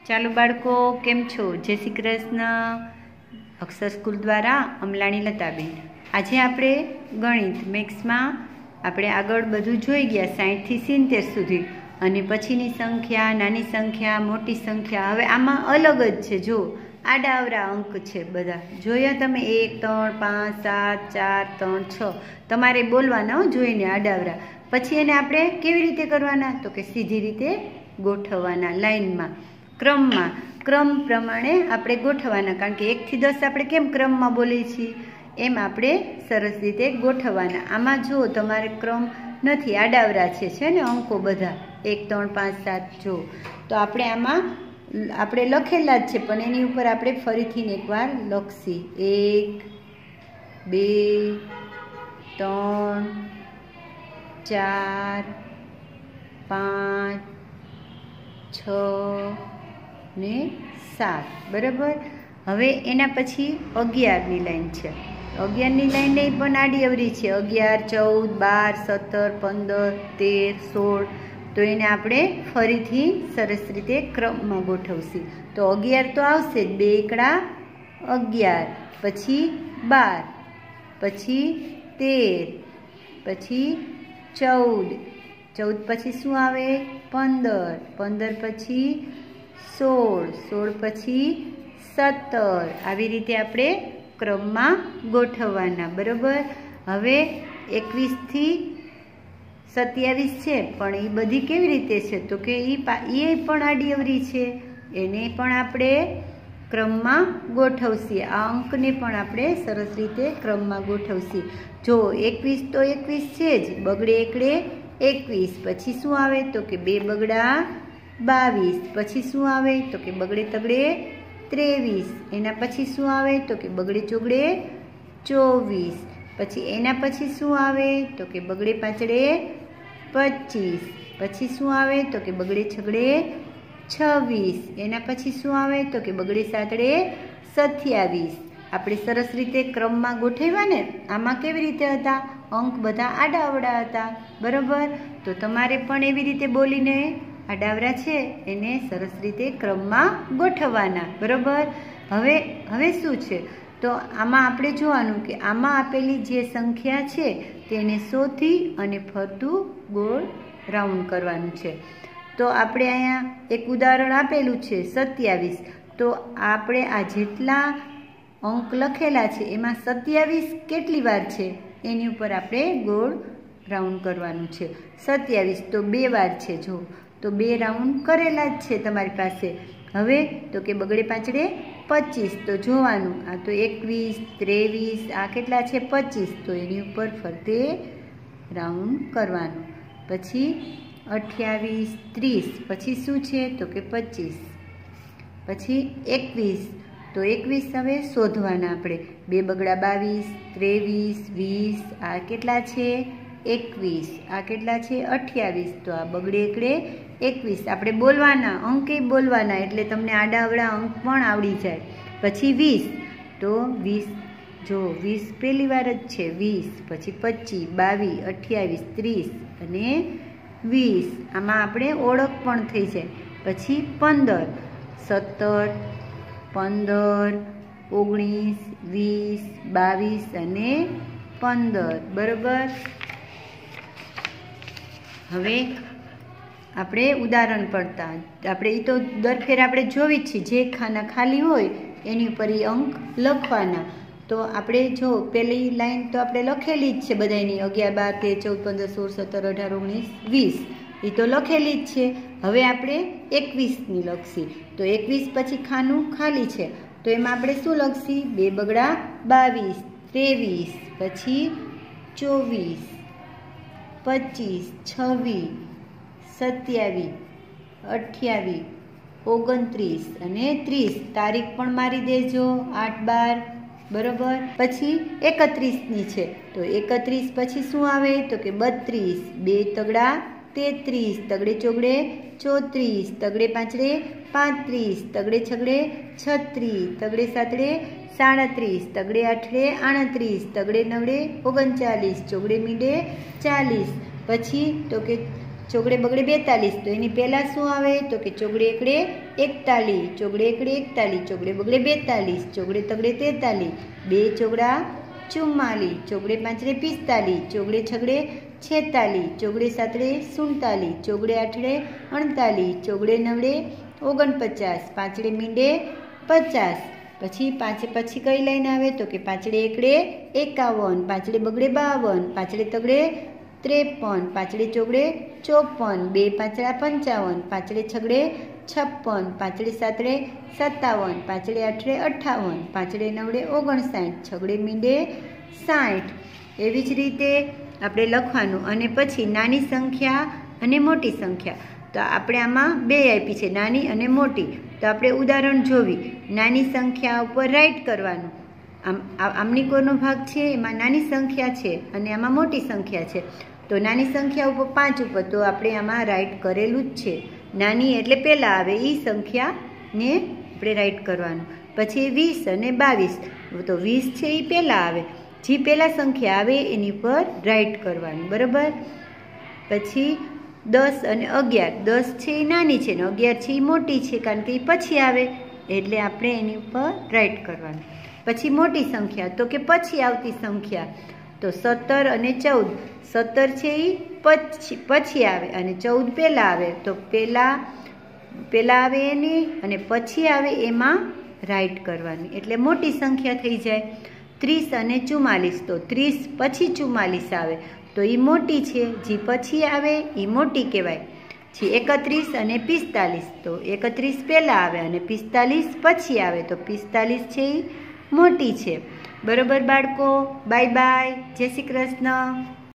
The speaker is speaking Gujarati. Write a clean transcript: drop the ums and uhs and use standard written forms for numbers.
ચાલો બાળકો, કેમ છો? જય શ્રી કૃષ્ણ. અક્ષર સ્કૂલ દ્વારા અમલાણી લતાબેન. આજે આપણે ગણિત મેથ્સમાં આપણે આગળ બધું જોઈ ગયા 60 થી 70 સુધી, અને પછીની સંખ્યા, નાની સંખ્યા, મોટી સંખ્યા. હવે આમાં અલગ જ છે. જો આડાઅવળા અંક છે બધા. જોયા તમે? 1 3 5 7 4 3 6 તમારે બોલવાના જોઈને આડાઅવળા. પછી એને આપણે કેવી રીતે કરવાના? તો કે સીધી રીતે ગોઠવવાના, લાઈનમાં, ક્રમમાં. ક્રમ પ્રમાણે આપણે ગોઠવવાના, કારણ કે 1 થી 10 આપણે કેમ ક્રમમાં બોલીએ છીએ એમ આપણે સરસ રીતે ગોઠવવાના. આમાં જો તમારે ક્રમ નથી, આડાઅવળા છે ને અંકો બધા 1 3 5 7. જો તો આપણે આમાં આપણે લખેલા જ છે, પણ એની ઉપર આપણે ફરીથી એકવાર લખશી. 1 2 3 4 5 6 ને 7. બરાબર. હવે એના પછી 11ની લાઈન છે. 11ની લાઈન એ પણ આડી અવળી છે. 11 14 12 17 15 13 16. તો એને આપણે ફરીથી સરસ રીતે ક્રમમાં ગોઠવશી. તો 11 તો આવશે જ. 2 એકડા 11, પછી 12, પછી 13, પછી 14, 14 પછી શું આવે? 15, 15 પછી 16, 16 પછી 17. આવી રીતે આપણે ક્રમમાં ગોઠવવાના. બરાબર. હવે 21 થી 27 છે, પણ એ બધી કેવી રીતે છે? તો કે એ પણ આડી અવળી છે, એને પણ આપણે ક્રમમાં ગોઠવશી. આ અંકને પણ આપણે સરસ રીતે ક્રમમાં ગોઠવશી. જો 21 તો 21 છે જ, બગડે એકડે 21. પછી શું આવે? તો કે 2 બગડા 22. પછી શું આવે? તો કે બગડે તગડે 23. એના પછી શું આવે? તો કે બગડે ચોગડે 24. પછી એના પછી શું આવે? તો કે બગડે પાંચડે 25. પછી શું આવે? તો કે બગડે છગડે 26. એના પછી શું આવે? તો કે બગડે સાતડે 27. આપણે સરસ રીતે ક્રમમાં ગોઠવ્યા ને. આમાં કેવી રીતે હતા? અંક બધા આડાઅવળા હતા. બરાબર. તો તમારે પણ એવી રીતે બોલીને આડાઅવળા છે એને સરસ રીતે ક્રમમાં ગોઠવવાના. બરાબર. હવે શું છે? તો આમાં આપણે જોવાનું કે આમાં આપેલી જે સંખ્યા છે તેને 100 થી અને ફરતું ગોળ રાઉન્ડ કરવાનું છે. તો આપણે અહીંયા એક ઉદાહરણ આપેલું છે 27. તો આપણે આ જેટલા અંક લખેલા છે એમાં 27 કેટલી વાર છે એની ઉપર આપણે ગોળ રાઉન્ડ કરવાનું છે. 27 તો 2 વાર છે. જો તો 2 રાઉન્ડ કરેલા જ છે તમારી પાસે. હવે તો કે બગડે પાંચડે 25. તો જોવાનું, આ તો 21 23, આ કેટલા છે? 25. તો એની ઉપર ફરતે રાઉન્ડ કરવાનું. પછી 28 30. પછી શું છે? તો કે 25. પછી 21. તો 21 હવે શોધવાના આપણે. 2 બગડા 22 23 20. આ કેટલા છે? 21. આ કેટલા છે? 28. તો આ બગડે એકડે 21. આપણે બોલવાના, અંકે બોલવાના, એટલે તમને આડાઅવળા અંક પણ આવડી જાય. પછી 20. તો 20. જો 20 પહેલી વાર જ છે. 20 પછી 25 22 28 30 અને 20. આમાં આપણે ઓળખ પણ થઈ જાય. પછી 15 17 15 19 20 22 અને 15. બરાબર. હવે આપણે ઉદાહરણ પડતા આપણે એ તો દર ફેર આપણે જોવી જ છીએ. જે ખાના ખાલી હોય એની ઉપર એ અંક લખવાના. તો આપણે જો પહેલી લાઈન તો આપણે લખેલી જ છે બધાની, 11 12 13 14 15 16 17 18 19 20. એ તો લખેલી જ છે. હવે આપણે 21ની લખશી. તો 21 પછી ખાનું ખાલી છે, તો એમાં આપણે શું લખશી? 2 બગડા 22 23. પછી 24 25 26 27 28 29 અને 30. તારીખ પણ મારી દેજો, 8/12. બરાબર. પછી 31ની છે. તો 31 પછી શું આવે? તો કે 32. 2 તગડા 33, તગડે ચોગડે 34, તગડે પાંચડે 35, તગડે છગડે 36, તગડે સાતડે 37, તગડે આઠડે 38, તગડે નવડે 39, ચોગડે મીંડે 40. પછી તો કે ચોગડે બગડે 42, તો એની પહેલાં શું આવે તો કે ચોગડે એકડે 41, ચોગડે એકડે 41, ચોગડે બગડે 42, ચોગડે તગડે 43, 2 ચોગડા 44, ચોગડે પાંચડે 45, ચોગડે છગડે 46, ચોગડે સાતડે 47, ચોગડે આઠડે 48, ચોગડે નવડે 49, પાંચડે મીંડે 50. પછી કઈ લાઈન આવે તો કે પાંચડે એકડે 51, પાંચડે બગડે 52, પાંચડે તગડે 53, પાંચડે ચોગડે 54, 2 પાંચડા 55, પાંચડે છગડે 56, પાંચડે સાતડે 57, પાંચડે આઠડે 58, પાંચડે નવડે 59, છગડે મીંડે 60. એવી જ રીતે આપણે લખવાનું. અને પછી નાની સંખ્યા અને મોટી સંખ્યા, તો આપણે આમાં 2 આપી છે, નાની અને મોટી. તો આપણે ઉદાહરણ જોવી. નાની સંખ્યા ઉપર રાઈટ કરવાનું. આમની કોરનો ભાગ છે એમાં નાની સંખ્યા છે અને આમાં મોટી સંખ્યા છે. તો નાની સંખ્યા ઉપર 5 ઉપર, તો આપણે આમાં રાઈટ કરેલું જ છે. નાની એટલે પહેલાં આવે એ સંખ્યાને આપણે રાઈટ કરવાનું. પછી 20 અને 22, તો 20 છે એ પહેલાં આવે, જે પહેલાં સંખ્યા આવે એની પર રાઈટ કરવાનું, બરાબર. પછી 10 અને 11, 10 છે એ નાની છે ને 11 છે એ મોટી છે, કારણ કે એ પછી આવે એટલે આપણે એની ઉપર રાઈટ કરવાનું. પછી મોટી સંખ્યા, તો કે પછી આવતી સંખ્યા, તો 17 અને 14, 17 છે એ પછી આવે અને 14 પહેલાં આવે, તો પહેલાં આવે એની અને પછી આવે એમાં રાઈટ કરવાની, એટલે મોટી સંખ્યા થઈ જાય. 30 અને 44, તો 30 પછી 44 આવે, તો એ મોટી છે, જે પછી આવે એ મોટી કહેવાય. જે 31 અને 45, તો 31 પહેલાં આવે અને 45 પછી આવે, તો 45 છે એ મોટી છે. બરોબર બાળકો, બાય બાય, જય શ્રી કૃષ્ણ.